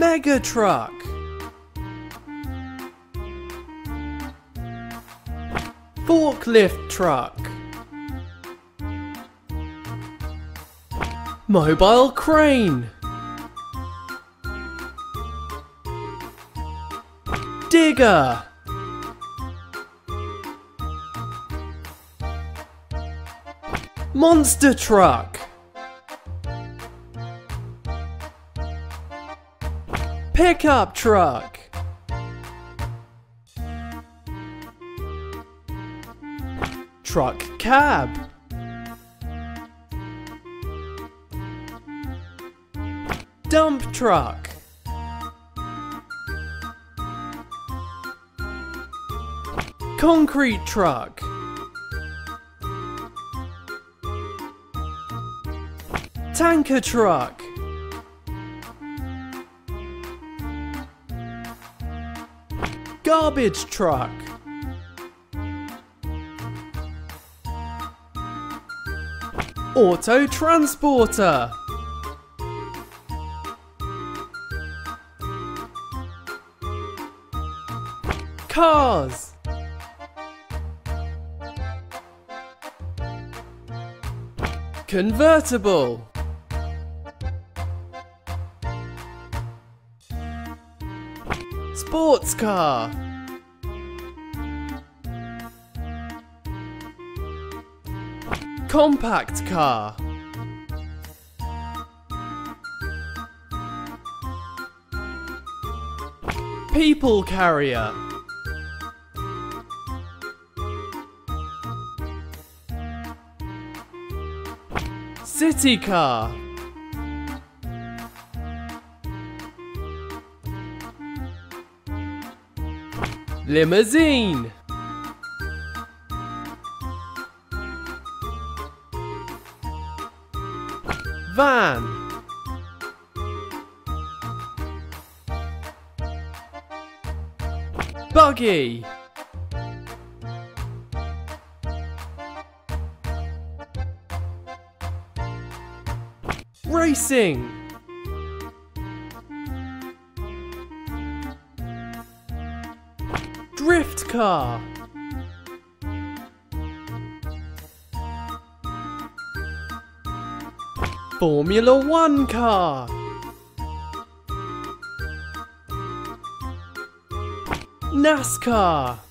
Mega truck. Forklift truck. Mobile crane. Digger. Monster truck. Pickup truck. Truck cab. Dump truck. Concrete truck. Tanker truck. Garbage truck. Auto transporter. Cars. Convertible. Sports car. Compact car. People carrier. City car. Limousine. Van. Buggy. Racing. Drift car. Formula One car. NASCAR.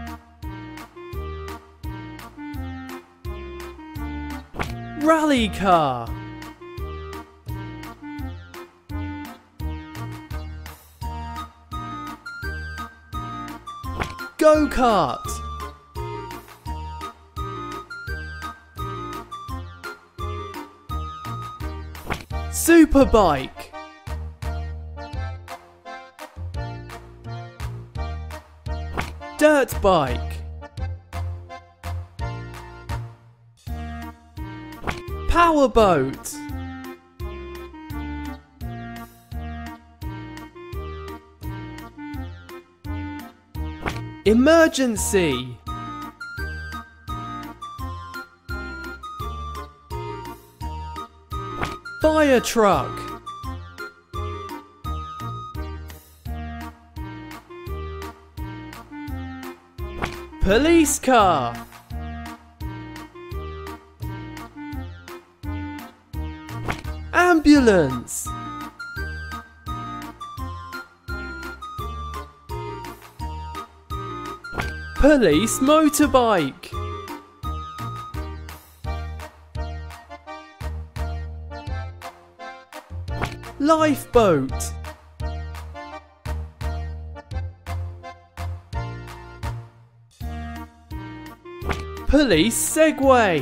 Rally car. Go-kart. Superbike. Dirt bike. Powerboat. Emergency. Fire truck. Police car. Ambulance. Police motorbike. Lifeboat. Police Segway.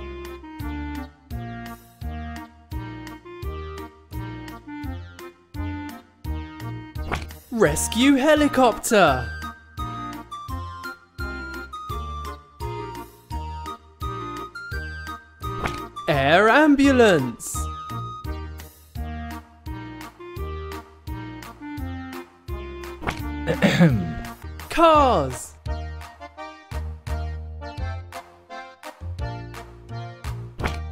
Rescue helicopter. Air ambulance. Cars.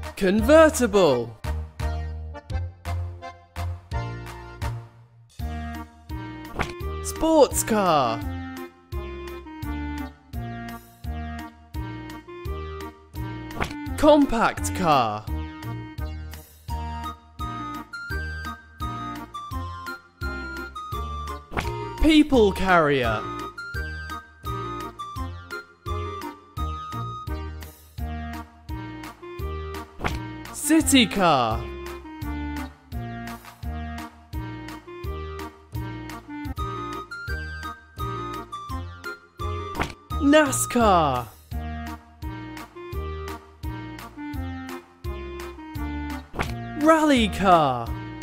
Convertible. Sports car. Compact car. People carrier. City car. NASCAR. Rally car.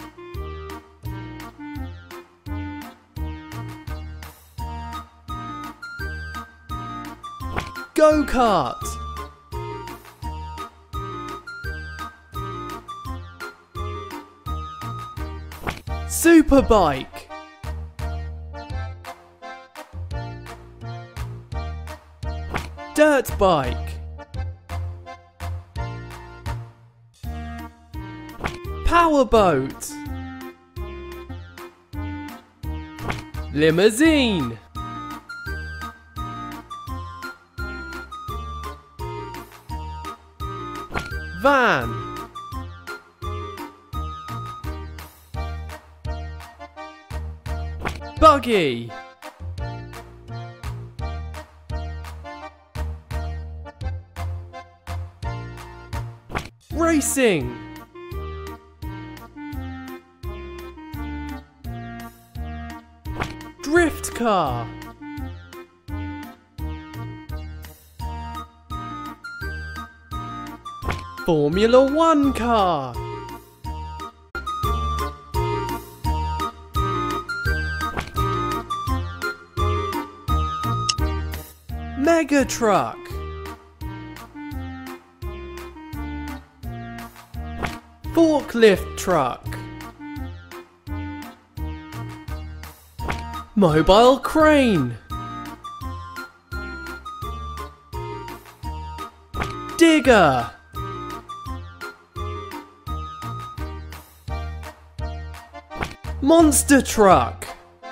Go-kart. Superbike. Dirt bike. Powerboat. Limousine. Van. Buggy. Racing. Drift car. Formula One car. Mega truck. Forklift truck. Mobile crane. Digger. Monster truck.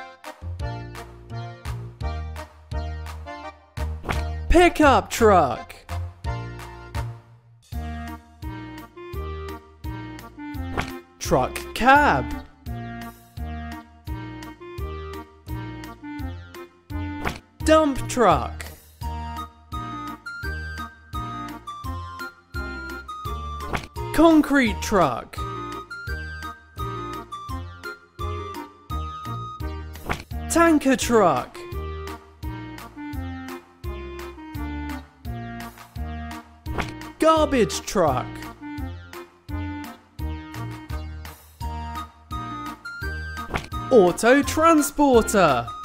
Pickup truck. Truck cab. Dump truck. Concrete truck. Tanker truck. Garbage truck. Auto transporter.